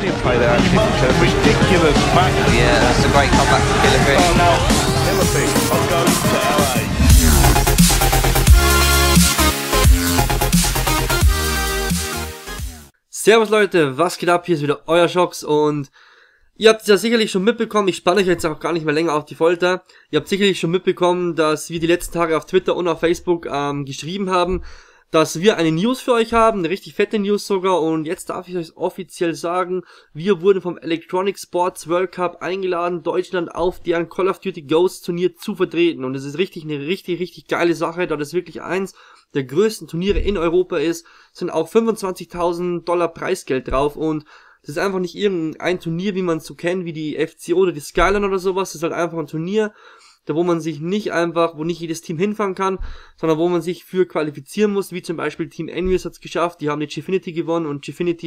Australian play there actually. It's a ridiculous match. Yeah, that's a great comeback from Killer Oh no, Philippines will go to LA. Servus Leute, was geht ab? Hier ist wieder euer Shox und ihr habt es ja sicherlich schon mitbekommen, ich spanne euch jetzt auch gar nicht mehr länger auf die Folter. Ihr habt sicherlich schon mitbekommen, dass wir die letzten Tage auf Twitter und auf Facebook geschrieben haben, dass wir eine News für euch haben, eine richtig fette News sogar, und jetzt darf ich euch offiziell sagen, wir wurden vom Electronic Sports World Cup eingeladen, Deutschland auf deren Call of Duty Ghosts Turnier zu vertreten, und das ist eine richtig geile Sache, da das wirklich eins der größten Turniere in Europa ist, sind auch $25.000 Preisgeld drauf, und das ist einfach nicht irgendein Turnier, wie man es so kennt, wie die FCO oder die Skyline oder sowas. Das ist halt einfach ein Turnier, da wo man sich nicht einfach, wo nicht jedes Team hinfahren kann, sondern wo man sich für qualifizieren muss, wie zum Beispiel Team Envious hat es geschafft, die haben die Gfinity gewonnen, und Gfinity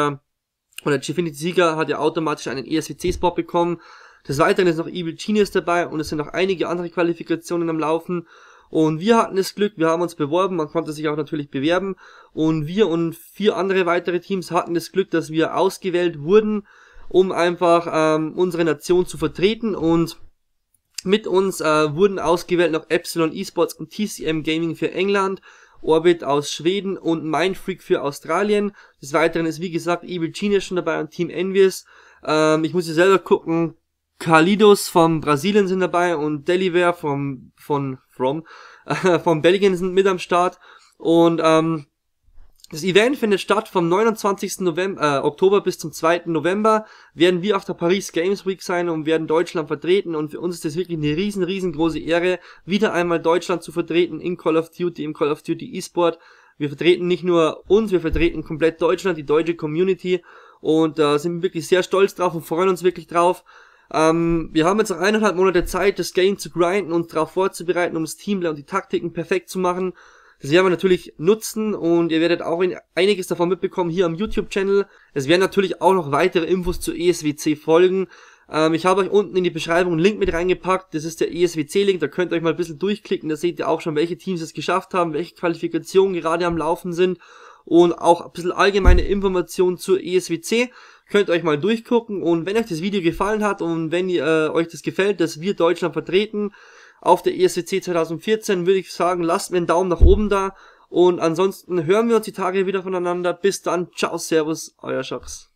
Sieger hat ja automatisch einen ESWC-Spot bekommen. Des Weiteren ist noch Evil Genius dabei, und es sind noch einige andere Qualifikationen am Laufen. Und wir hatten das Glück, wir haben uns beworben, man konnte sich auch natürlich bewerben, und wir und 4 andere weitere Teams hatten das Glück, dass wir ausgewählt wurden, um einfach unsere Nation zu vertreten, und mit uns wurden ausgewählt noch Epsilon Esports und TCM Gaming für England, Orbit aus Schweden und Mindfreak für Australien. Des Weiteren ist wie gesagt Evil Genius schon dabei und Team Envious. Ich muss hier selber gucken, Carlitos von Brasilien sind dabei und Deliver von Belgien sind mit am Start, und das Event findet statt vom 29. Oktober bis zum 2. November, werden wir auf der Paris Games Week sein und werden Deutschland vertreten, und für uns ist das wirklich eine riesengroße Ehre, wieder einmal Deutschland zu vertreten in Call of Duty, im Call of Duty eSport. Wir vertreten nicht nur uns, wir vertreten komplett Deutschland, die deutsche Community, und da sind wir wirklich sehr stolz drauf und freuen uns wirklich drauf. Wir haben jetzt noch 1,5 Monate Zeit, das Game zu grinden und darauf vorzubereiten, um das Teamplay und die Taktiken perfekt zu machen. Das werden wir natürlich nutzen, und ihr werdet auch einiges davon mitbekommen hier am YouTube-Channel. Es werden natürlich auch noch weitere Infos zu ESWC folgen. Ich habe euch unten in die Beschreibung einen Link mit reingepackt. Das ist der ESWC-Link, da könnt ihr euch mal ein bisschen durchklicken. Da seht ihr auch schon, welche Teams es geschafft haben, welche Qualifikationen gerade am Laufen sind, und auch ein bisschen allgemeine Informationen zur ESWC. Könnt ihr euch mal durchgucken, und wenn euch das Video gefallen hat und wenn euch das gefällt, dass wir Deutschland vertreten auf der ESWC 2014, würde ich sagen, lasst mir einen Daumen nach oben da, und ansonsten hören wir uns die Tage wieder voneinander. Bis dann, ciao, servus, euer Shox.